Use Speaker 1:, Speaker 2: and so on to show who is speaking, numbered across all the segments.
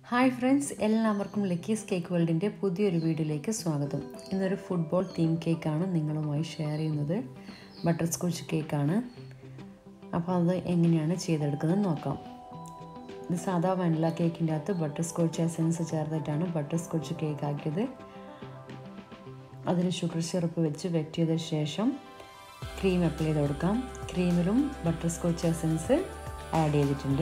Speaker 1: Hi friends, എല്ലാവർക്കും Lucky's cake വേൾഡിൻ്റെ പുതിയൊരു വീഡിയോയിലേക്ക് സ്വാഗതം. ഇന്നൊരു ഫുട്ബോൾ തീം കേക്കാണ് നിങ്ങളുമായി ഷെയർ ചെയ്യുന്നത്. ബട്ടർ സ്കോച്ച് കേക്കാണ്. അപ്പോൾ അത് എങ്ങനെയാണ് ചെയ്തെടുക്കുന്നത് നോക്കാം. ഇത് സാധാ വനില കേക്കിൻ്റെ അകത്ത് ബട്ടർ സ്കോച്ച് എസൻസ് ചേർത്തിട്ടാണ് ബട്ടർ സ്കോച്ച് കേക്ക് ആക്കിയത്. അതിന് ഷുഗർ സിറപ്പ് വെച്ച് വെറ്റ് ചെയ്ത ശേഷം ക്രീം അപ്ലൈ ചെയ്ത് കൊടുക്കാം. ക്രീമിലും ബട്ടർ സ്കോച്ച് എസൻസ് ആഡ് ചെയ്തിട്ടുണ്ട്.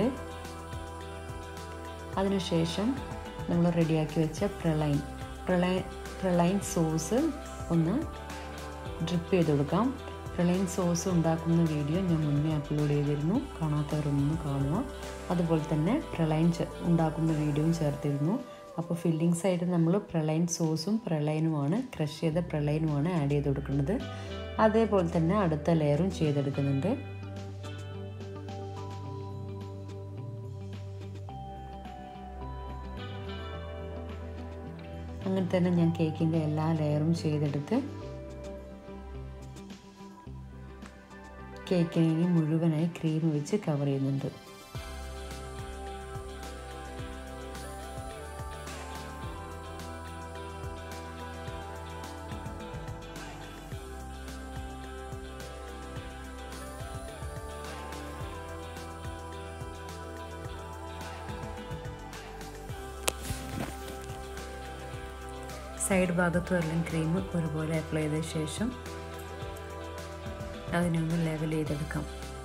Speaker 1: അതിനുശേഷം നമ്മൾ റെഡിയാക്കി വെച്ച പ്രളൈൻ സോസ് ഒന്ന് ഡ്രിപ്പ് ചെയ്ത് കൊടുക്കാം. പ്രളൈൻ സോസ് ഉണ്ടാക്കുന്ന വീഡിയോ ഞാൻ മുന്നേ അപ്ലോഡ് ചെയ്തിരുന്നു, കാണാത്തവരൊന്ന് കാണുക. അതുപോലെ തന്നെ പ്രളൈൻ ഉണ്ടാക്കുന്ന വീഡിയോയും ചേർത്തിരുന്നു. അപ്പോൾ ഫില്ലിങ്സ് ആയിട്ട് നമ്മൾ പ്രളൈൻ സോസും പ്രളൈനുമാണ്, ക്രഷ് ചെയ്ത പ്രളൈനുമാണ് ആഡ് ചെയ്ത് കൊടുക്കുന്നത്. അതേപോലെ തന്നെ അടുത്ത ലെയറും ചെയ്തെടുക്കുന്നുണ്ട്. അങ്ങനെ തന്നെ ഞാൻ കേക്കിൻ്റെ എല്ലാ ലെയറും ചെയ്തെടുത്ത് കേക്കിനെ മുഴുവനായി ക്രീം വെച്ച് കവർ ചെയ്യുന്നുണ്ട്. സൈഡ് ഭാഗത്തും എല്ലാം ക്രീം ഒരുപോലെ അപ്ലൈ ചെയ്ത ശേഷം അതിനൊന്ന് ലെവൽ ചെയ്തെടുക്കാം.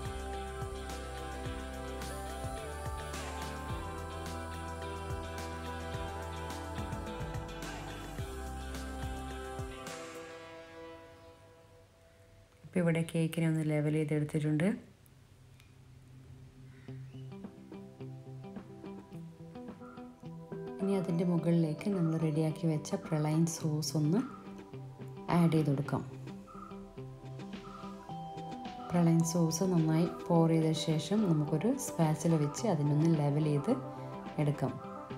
Speaker 1: ഇപ്പോൾ ഇവിടെ കേക്കിനെ ഒന്ന് ലെവൽ ചെയ്തെടുത്തിട്ടുണ്ട്. ഇനി അതിൻ്റെ മുകളിലേക്ക് നമ്മൾ റെഡിയാക്കി വെച്ച പ്രളൈൻ സോസ് ഒന്ന് ആഡ് ചെയ്ത് കൊടുക്കാം. പ്രളൈൻ സോസ് നന്നായി പോർ ചെയ്ത ശേഷം നമുക്കൊരു സ്പാച്ചില വെച്ച് അതിനൊന്ന് ലെവൽ ചെയ്ത് എടുക്കാം.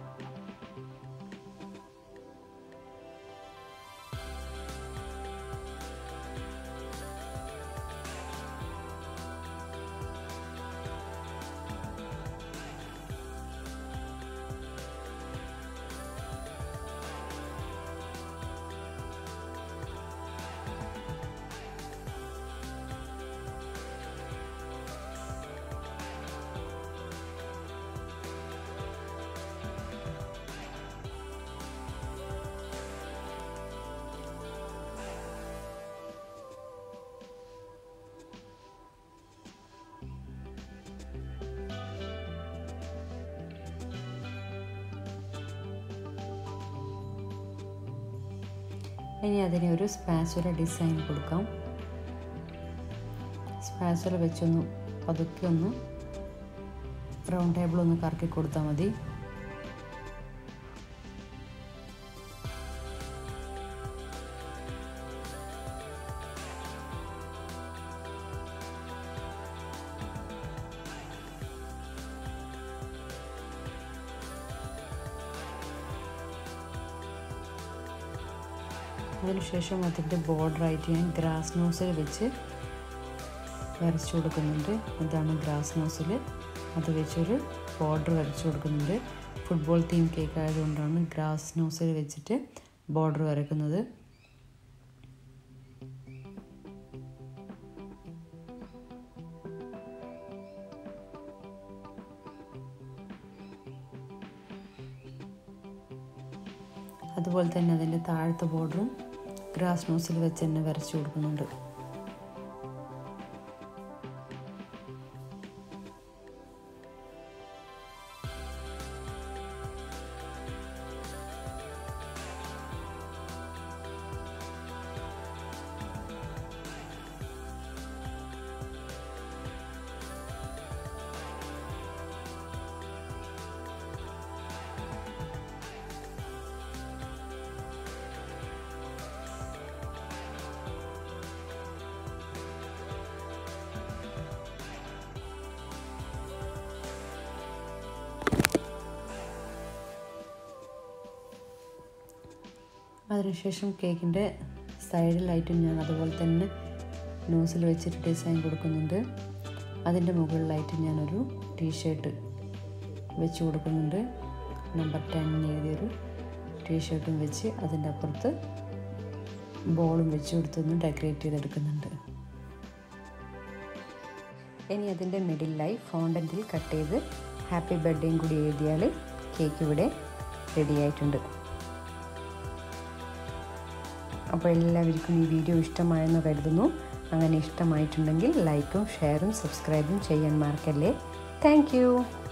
Speaker 1: ഇനി അതിന് ഒരു സ്പാച്ചുല ഡിസൈൻ കൊടുക്കാം. സ്പാച്ചുല വെച്ചൊന്ന് പതുക്കെ ഒന്ന് റൗണ്ട് ടേബിൾ ഒന്ന് കറക്കി കൊടുത്താൽ മതി. അതിനുശേഷം അതിൻ്റെ ബോർഡറായിട്ട് ഞാൻ ഗ്രാസ് നോസിൽ വെച്ച് വരച്ചു കൊടുക്കുന്നുണ്ട്. ഇതാണ് ഗ്രാസ് നോസിൽ, അത് വെച്ചൊരു ബോർഡർ വരച്ചു കൊടുക്കുന്നുണ്ട്. ഫുട്ബോൾ തീം കേക്ക് ആയതുകൊണ്ടാണ് ഗ്രാസ് നോസിൽ വെച്ചിട്ട് ബോർഡർ വരക്കുന്നത്. അതുപോലെ തന്നെ അതിൻ്റെ താഴത്തെ ബോർഡറും ഗ്രാസ് നോസിൽ വെച്ച് തന്നെ വരച്ചു കൊടുക്കുന്നുണ്ട്. അതിനുശേഷം കേക്കിൻ്റെ സൈഡിലായിട്ടും ഞാൻ അതുപോലെ തന്നെ നോസിൽ വെച്ചിട്ട് ഡിസൈൻ കൊടുക്കുന്നുണ്ട്. അതിൻ്റെ മുകളിലായിട്ട് ഞാനൊരു ടീഷർട്ട് വെച്ച് കൊടുക്കുന്നുണ്ട്. നമ്പർ 10 എഴുതിയൊരു ടീഷർട്ടും വെച്ച് അതിൻ്റെ അപ്പുറത്ത് ബോളും വെച്ച് കൊടുത്തൊന്ന് ഡെക്കറേറ്റ് ചെയ്തെടുക്കുന്നുണ്ട്. ഇനി അതിൻ്റെ മിഡിലായി ഫോണ്ടൻറ്റിൽ കട്ട് ചെയ്ത് ഹാപ്പി ബർത്ത്ഡേയും കൂടി എഴുതിയാൽ കേക്ക് ഇവിടെ റെഡി ആയിട്ടുണ്ട്. അപ്പോൾ എല്ലാവർക്കും ഈ വീഡിയോ ഇഷ്ടമായെന്ന് കരുതുന്നു. അങ്ങനെ ഇഷ്ടമായിട്ടുണ്ടെങ്കിൽ ലൈക്കും ഷെയറും സബ്സ്ക്രൈബും ചെയ്യാൻ മറക്കല്ലേ. Thank U.